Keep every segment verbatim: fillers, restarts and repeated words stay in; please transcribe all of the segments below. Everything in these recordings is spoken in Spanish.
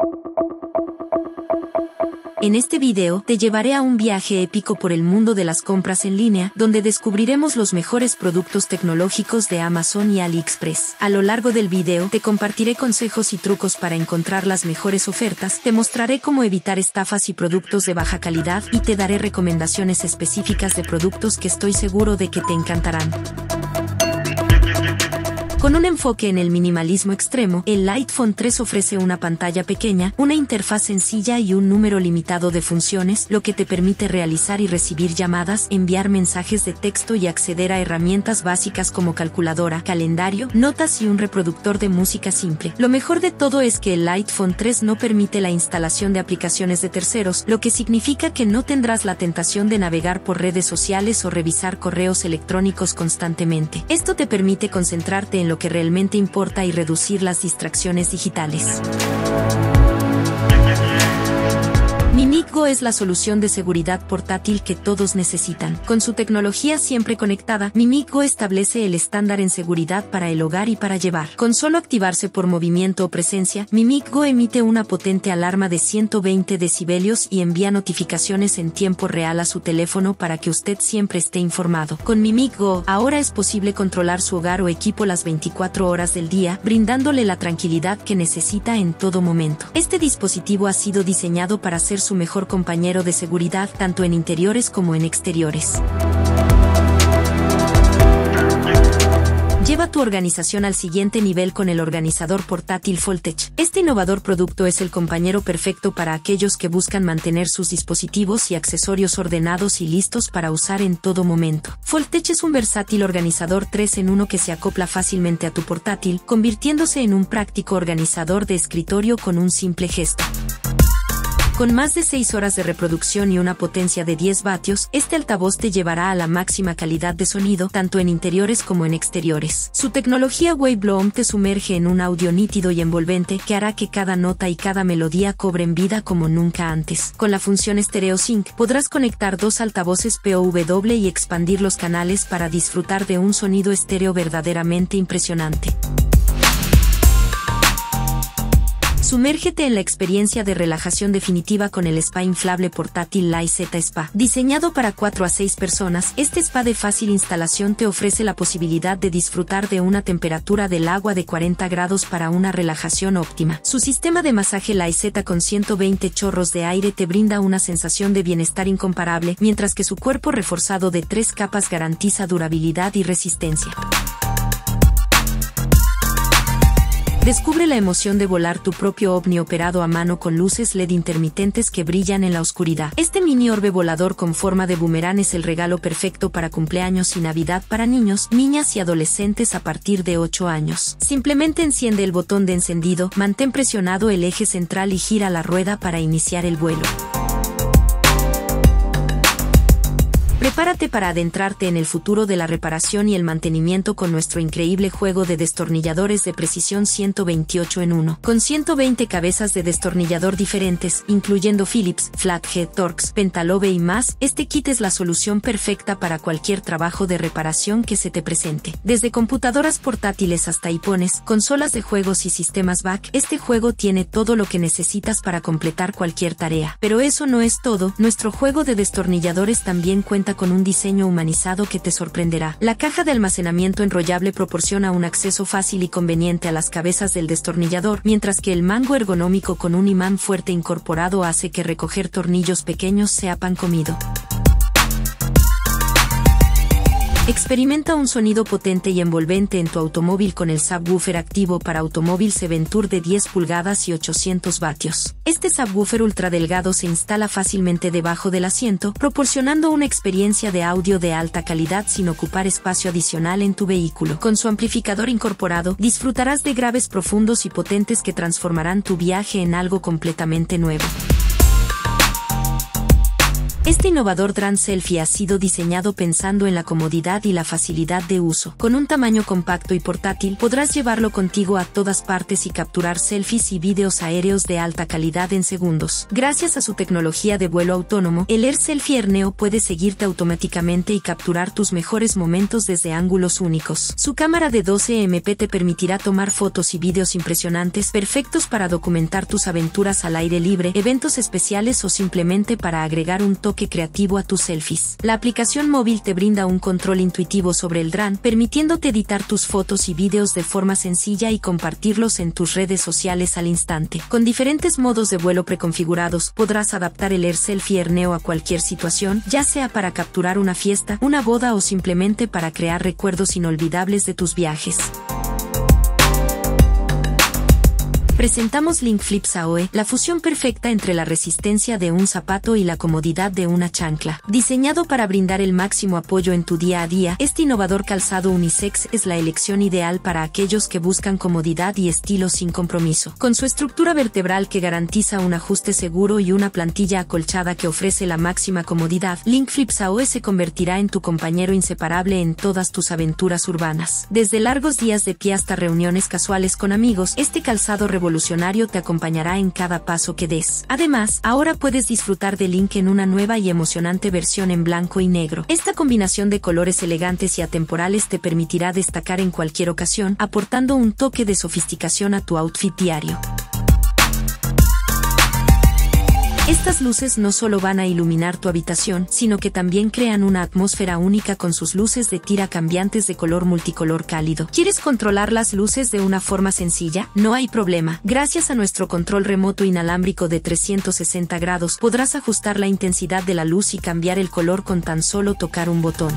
En este video, te llevaré a un viaje épico por el mundo de las compras en línea, donde descubriremos los mejores productos tecnológicos de Amazon y AliExpress. A lo largo del video, te compartiré consejos y trucos para encontrar las mejores ofertas, te mostraré cómo evitar estafas y productos de baja calidad, y te daré recomendaciones específicas de productos que estoy seguro de que te encantarán. Con un enfoque en el minimalismo extremo, el iPhone tres ofrece una pantalla pequeña, una interfaz sencilla y un número limitado de funciones, lo que te permite realizar y recibir llamadas, enviar mensajes de texto y acceder a herramientas básicas como calculadora, calendario, notas y un reproductor de música simple. Lo mejor de todo es que el iPhone tres no permite la instalación de aplicaciones de terceros, lo que significa que no tendrás la tentación de navegar por redes sociales o revisar correos electrónicos constantemente. Esto te permite concentrarte en lo que realmente importa y reducir las distracciones digitales. MiMiC Go es la solución de seguridad portátil que todos necesitan. Con su tecnología siempre conectada, MiMiC Go establece el estándar en seguridad para el hogar y para llevar. Con solo activarse por movimiento o presencia, MiMiC Go emite una potente alarma de ciento veinte decibelios y envía notificaciones en tiempo real a su teléfono para que usted siempre esté informado. Con MiMiC Go, ahora es posible controlar su hogar o equipo las veinticuatro horas del día, brindándole la tranquilidad que necesita en todo momento. Este dispositivo ha sido diseñado para ser su mejor compañero de seguridad tanto en interiores como en exteriores. Lleva tu organización al siguiente nivel con el organizador portátil Foltech. Este innovador producto es el compañero perfecto para aquellos que buscan mantener sus dispositivos y accesorios ordenados y listos para usar en todo momento. Foltech es un versátil organizador tres en uno que se acopla fácilmente a tu portátil, convirtiéndose en un práctico organizador de escritorio con un simple gesto. Con más de seis horas de reproducción y una potencia de diez vatios, este altavoz te llevará a la máxima calidad de sonido, tanto en interiores como en exteriores. Su tecnología Wavebloom te sumerge en un audio nítido y envolvente que hará que cada nota y cada melodía cobren vida como nunca antes. Con la función Stereo Sync, podrás conectar dos altavoces P O W y expandir los canales para disfrutar de un sonido estéreo verdaderamente impresionante. Sumérgete en la experiencia de relajación definitiva con el spa inflable portátil LaiZ Spa. Diseñado para cuatro a seis personas, este spa de fácil instalación te ofrece la posibilidad de disfrutar de una temperatura del agua de cuarenta grados para una relajación óptima. Su sistema de masaje LaiZ con ciento veinte chorros de aire te brinda una sensación de bienestar incomparable, mientras que su cuerpo reforzado de tres capas garantiza durabilidad y resistencia. Descubre la emoción de volar tu propio ovni operado a mano con luces L E D intermitentes que brillan en la oscuridad. Este mini orbe volador con forma de boomerang es el regalo perfecto para cumpleaños y Navidad para niños, niñas y adolescentes a partir de ocho años. Simplemente enciende el botón de encendido, mantén presionado el eje central y gira la rueda para iniciar el vuelo. Prepárate para adentrarte en el futuro de la reparación y el mantenimiento con nuestro increíble juego de destornilladores de precisión ciento veintiocho en uno. Con ciento veinte cabezas de destornillador diferentes, incluyendo Phillips, Flathead, Torx, Pentalobe y más, este kit es la solución perfecta para cualquier trabajo de reparación que se te presente. Desde computadoras portátiles hasta iPhones, consolas de juegos y sistemas Mac, este juego tiene todo lo que necesitas para completar cualquier tarea. Pero eso no es todo, nuestro juego de destornilladores también cuenta con un diseño humanizado que te sorprenderá. La caja de almacenamiento enrollable proporciona un acceso fácil y conveniente a las cabezas del destornillador, mientras que el mango ergonómico con un imán fuerte incorporado hace que recoger tornillos pequeños sea pan comido. Experimenta un sonido potente y envolvente en tu automóvil con el subwoofer activo para automóvil Seventour de diez pulgadas y ochocientos vatios. Este subwoofer ultra delgado se instala fácilmente debajo del asiento, proporcionando una experiencia de audio de alta calidad sin ocupar espacio adicional en tu vehículo. Con su amplificador incorporado, disfrutarás de graves profundos y potentes que transformarán tu viaje en algo completamente nuevo. Este innovador dron selfie ha sido diseñado pensando en la comodidad y la facilidad de uso. Con un tamaño compacto y portátil, podrás llevarlo contigo a todas partes y capturar selfies y vídeos aéreos de alta calidad en segundos. Gracias a su tecnología de vuelo autónomo, el Air Selfie Air Neo puede seguirte automáticamente y capturar tus mejores momentos desde ángulos únicos. Su cámara de doce megapíxeles te permitirá tomar fotos y vídeos impresionantes, perfectos para documentar tus aventuras al aire libre, eventos especiales o simplemente para agregar un toque creativo a tus selfies. La aplicación móvil te brinda un control intuitivo sobre el dron, permitiéndote editar tus fotos y vídeos de forma sencilla y compartirlos en tus redes sociales al instante. Con diferentes modos de vuelo preconfigurados, podrás adaptar el Air Selfie Air Neo a cualquier situación, ya sea para capturar una fiesta, una boda o simplemente para crear recuerdos inolvidables de tus viajes. Presentamos LinkFlip Saoe, la fusión perfecta entre la resistencia de un zapato y la comodidad de una chancla. Diseñado para brindar el máximo apoyo en tu día a día, este innovador calzado unisex es la elección ideal para aquellos que buscan comodidad y estilo sin compromiso. Con su estructura vertebral que garantiza un ajuste seguro y una plantilla acolchada que ofrece la máxima comodidad, LinkFlip Saoe se convertirá en tu compañero inseparable en todas tus aventuras urbanas. Desde largos días de pie hasta reuniones casuales con amigos, este calzado revolucionario te acompañará en cada paso que des. Además, ahora puedes disfrutar de Link en una nueva y emocionante versión en blanco y negro. Esta combinación de colores elegantes y atemporales te permitirá destacar en cualquier ocasión, aportando un toque de sofisticación a tu outfit diario. Estas luces no solo van a iluminar tu habitación, sino que también crean una atmósfera única con sus luces de tira cambiantes de color multicolor cálido. ¿Quieres controlar las luces de una forma sencilla? No hay problema. Gracias a nuestro control remoto inalámbrico de trescientos sesenta grados, podrás ajustar la intensidad de la luz y cambiar el color con tan solo tocar un botón.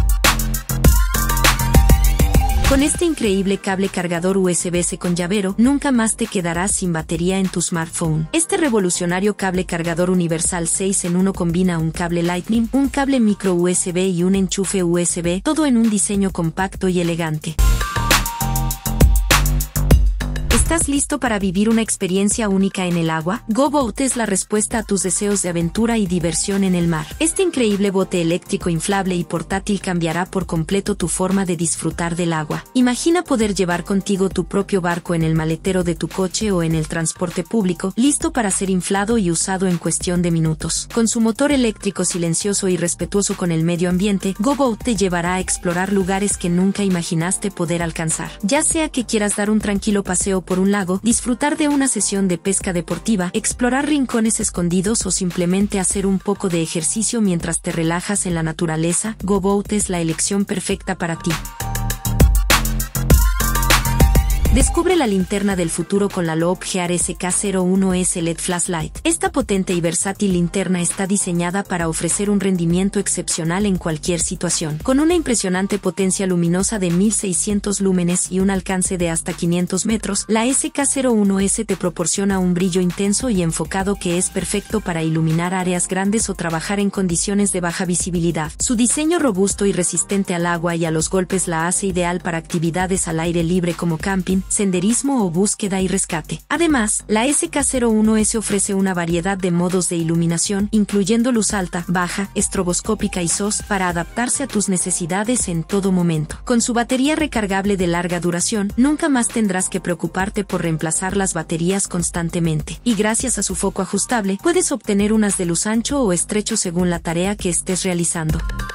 Con este increíble cable cargador U S B-C con llavero, nunca más te quedarás sin batería en tu smartphone. Este revolucionario cable cargador universal seis en uno combina un cable Lightning, un cable micro U S B y un enchufe U S B, todo en un diseño compacto y elegante. ¿Estás listo para vivir una experiencia única en el agua? GoBoat es la respuesta a tus deseos de aventura y diversión en el mar. Este increíble bote eléctrico inflable y portátil cambiará por completo tu forma de disfrutar del agua. Imagina poder llevar contigo tu propio barco en el maletero de tu coche o en el transporte público, listo para ser inflado y usado en cuestión de minutos. Con su motor eléctrico silencioso y respetuoso con el medio ambiente, GoBoat te llevará a explorar lugares que nunca imaginaste poder alcanzar. Ya sea que quieras dar un tranquilo paseo por un lago, disfrutar de una sesión de pesca deportiva, explorar rincones escondidos o simplemente hacer un poco de ejercicio mientras te relajas en la naturaleza, GoBoat es la elección perfecta para ti. Descubre la linterna del futuro con la Loop Gear S K cero uno S L E D Flashlight. Esta potente y versátil linterna está diseñada para ofrecer un rendimiento excepcional en cualquier situación. Con una impresionante potencia luminosa de mil seiscientos lúmenes y un alcance de hasta quinientos metros, la S K cero uno S te proporciona un brillo intenso y enfocado que es perfecto para iluminar áreas grandes o trabajar en condiciones de baja visibilidad. Su diseño robusto y resistente al agua y a los golpes la hace ideal para actividades al aire libre como camping, senderismo o búsqueda y rescate. Además, la S K cero uno S ofrece una variedad de modos de iluminación, incluyendo luz alta, baja, estroboscópica y S O S, para adaptarse a tus necesidades en todo momento. Con su batería recargable de larga duración, nunca más tendrás que preocuparte por reemplazar las baterías constantemente. Y gracias a su foco ajustable, puedes obtener un haz de luz ancho o estrecho según la tarea que estés realizando.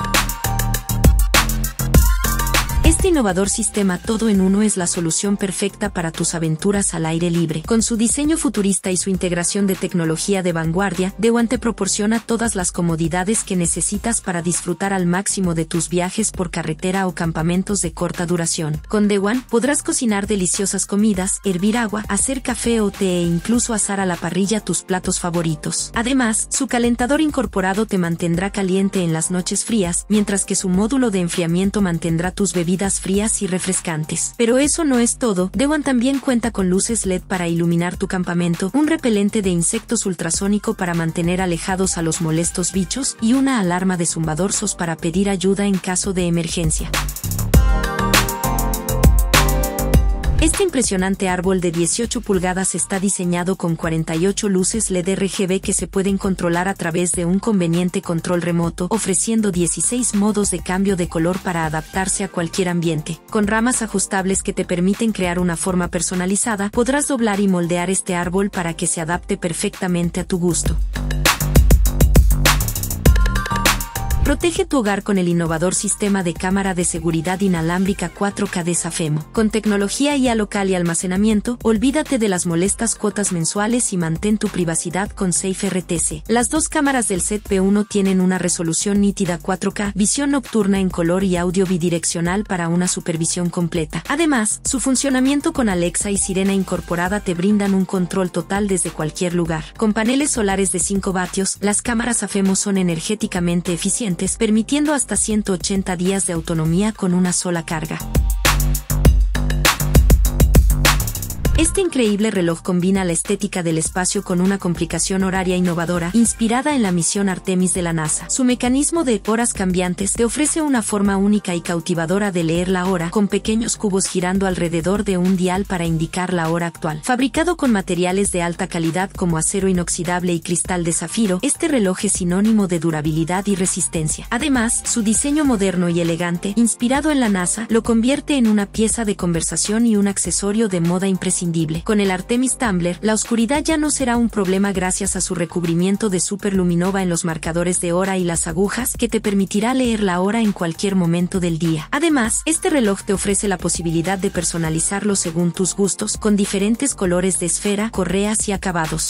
Este innovador sistema todo en uno es la solución perfecta para tus aventuras al aire libre. Con su diseño futurista y su integración de tecnología de vanguardia, DeWalt te proporciona todas las comodidades que necesitas para disfrutar al máximo de tus viajes por carretera o campamentos de corta duración. Con DeWalt podrás cocinar deliciosas comidas, hervir agua, hacer café o té e incluso asar a la parrilla tus platos favoritos. Además, su calentador incorporado te mantendrá caliente en las noches frías, mientras que su módulo de enfriamiento mantendrá tus bebidas frías y refrescantes. Pero eso no es todo, DeWalt también cuenta con luces L E D para iluminar tu campamento, un repelente de insectos ultrasónico para mantener alejados a los molestos bichos y una alarma de zumbador S O S para pedir ayuda en caso de emergencia. Este impresionante árbol de dieciocho pulgadas está diseñado con cuarenta y ocho luces L E D R G B que se pueden controlar a través de un conveniente control remoto, ofreciendo dieciséis modos de cambio de color para adaptarse a cualquier ambiente. Con ramas ajustables que te permiten crear una forma personalizada, podrás doblar y moldear este árbol para que se adapte perfectamente a tu gusto. Protege tu hogar con el innovador sistema de cámara de seguridad inalámbrica cuatro K de Safemo. Con tecnología I A local y almacenamiento, olvídate de las molestas cuotas mensuales y mantén tu privacidad con Safe R T C. Las dos cámaras del set P uno tienen una resolución nítida cuatro K, visión nocturna en color y audio bidireccional para una supervisión completa. Además, su funcionamiento con Alexa y sirena incorporada te brindan un control total desde cualquier lugar. Con paneles solares de cinco vatios, las cámaras Safemo son energéticamente eficientes, permitiendo hasta ciento ochenta días de autonomía con una sola carga. Este increíble reloj combina la estética del espacio con una complicación horaria innovadora, inspirada en la misión Artemis de la NASA. Su mecanismo de horas cambiantes te ofrece una forma única y cautivadora de leer la hora, con pequeños cubos girando alrededor de un dial para indicar la hora actual. Fabricado con materiales de alta calidad como acero inoxidable y cristal de zafiro, este reloj es sinónimo de durabilidad y resistencia. Además, su diseño moderno y elegante, inspirado en la NASA, lo convierte en una pieza de conversación y un accesorio de moda imprescindible. Con el Artemis Tumbler, la oscuridad ya no será un problema gracias a su recubrimiento de superluminova en los marcadores de hora y las agujas, que te permitirá leer la hora en cualquier momento del día. Además, este reloj te ofrece la posibilidad de personalizarlo según tus gustos, con diferentes colores de esfera, correas y acabados.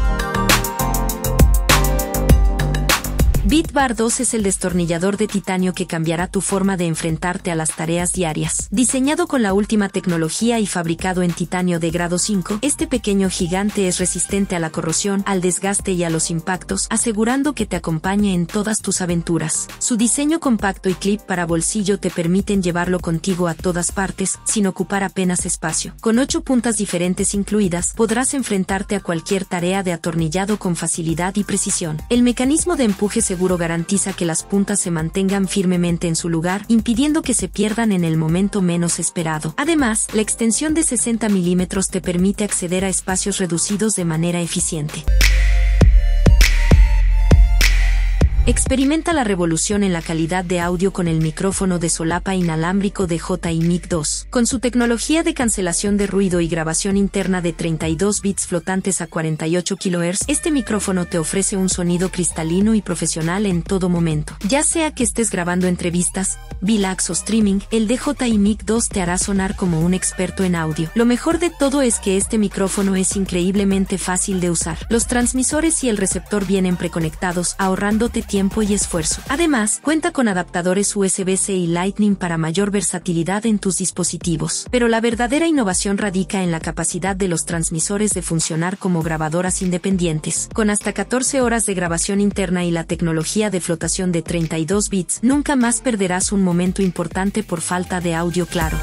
BitBar dos es el destornillador de titanio que cambiará tu forma de enfrentarte a las tareas diarias. Diseñado con la última tecnología y fabricado en titanio de grado cinco, este pequeño gigante es resistente a la corrosión, al desgaste y a los impactos, asegurando que te acompañe en todas tus aventuras. Su diseño compacto y clip para bolsillo te permiten llevarlo contigo a todas partes, sin ocupar apenas espacio. Con ocho puntas diferentes incluidas, podrás enfrentarte a cualquier tarea de atornillado con facilidad y precisión. El mecanismo de empuje seguro garantiza que las puntas se mantengan firmemente en su lugar, impidiendo que se pierdan en el momento menos esperado. Además, la extensión de sesenta milímetros te permite acceder a espacios reducidos de manera eficiente. Experimenta la revolución en la calidad de audio con el micrófono de solapa inalámbrico de J I Mic dos. Con su tecnología de cancelación de ruido y grabación interna de treinta y dos bits flotantes a cuarenta y ocho kilohercios, este micrófono te ofrece un sonido cristalino y profesional en todo momento. Ya sea que estés grabando entrevistas, vlogs o streaming, el D J I Mic dos te hará sonar como un experto en audio. Lo mejor de todo es que este micrófono es increíblemente fácil de usar. Los transmisores y el receptor vienen preconectados, ahorrándote tiempo y esfuerzo. Además, cuenta con adaptadores U S B C y Lightning para mayor versatilidad en tus dispositivos. Pero la verdadera innovación radica en la capacidad de los transmisores de funcionar como grabadoras independientes. Con hasta catorce horas de grabación interna y la tecnología de flotación de treinta y dos bits, nunca más perderás un momento importante por falta de audio claro.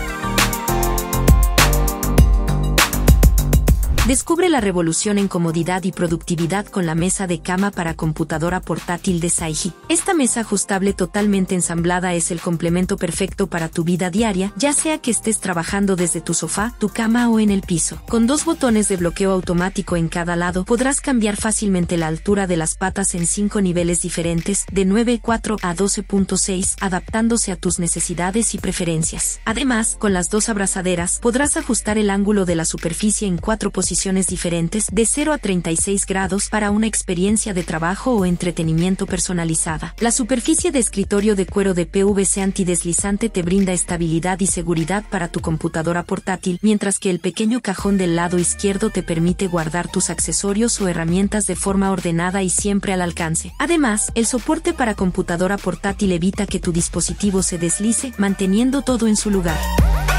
Descubre la revolución en comodidad y productividad con la mesa de cama para computadora portátil de Saiji. Esta mesa ajustable totalmente ensamblada es el complemento perfecto para tu vida diaria, ya sea que estés trabajando desde tu sofá, tu cama o en el piso. Con dos botones de bloqueo automático en cada lado, podrás cambiar fácilmente la altura de las patas en cinco niveles diferentes, de nueve punto cuatro a doce punto seis, adaptándose a tus necesidades y preferencias. Además, con las dos abrazaderas, podrás ajustar el ángulo de la superficie en cuatro posiciones diferentes, de cero a treinta y seis grados, para una experiencia de trabajo o entretenimiento personalizada. La superficie de escritorio de cuero de P V C antideslizante te brinda estabilidad y seguridad para tu computadora portátil, mientras que el pequeño cajón del lado izquierdo te permite guardar tus accesorios o herramientas de forma ordenada y siempre al alcance. Además, el soporte para computadora portátil evita que tu dispositivo se deslice, manteniendo todo en su lugar.